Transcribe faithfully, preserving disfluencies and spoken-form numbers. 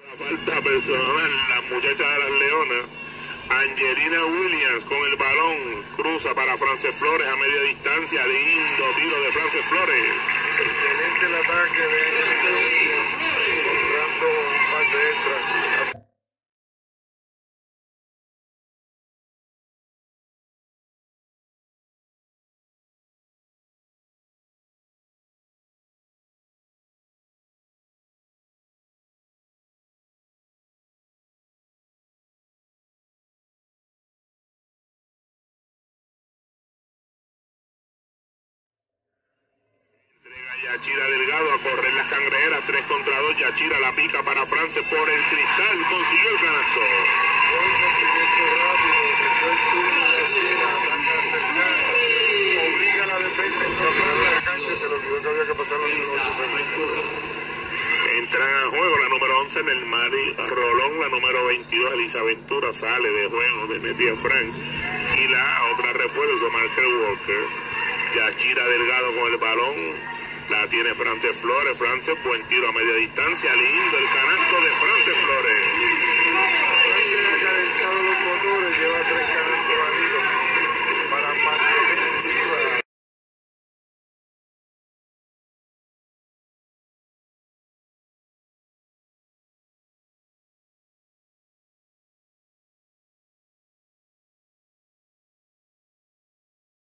La falta personal, la muchacha de las Leonas. Angelina Williams con el balón, cruza para Frances Flores a media distancia, lindo tiro de Frances Flores. Excelente el ataque de Angelina Williams, encontrando un pase extra. Yachira Delgado a correr las cangrejeras, tres contra dos. Yachira la pica para Frances por el cristal, consiguió el canasto. Buen movimiento rápido, metió el turno de Yachira, ataca cercana, obliga a la defensa a encontrar la cancha, se le olvidó que había que pasar los minutos segundos. Entran a juego la número once, Nelmari Rolón, la número veintidós, Elisa Ventura, sale de juego de Metia Frank, y la otra refuerzo, Marker Walker. Yachira Delgado con el balón. La tiene Frances Flores. Frances, buen tiro a media distancia. Lindo el canasto de Frances.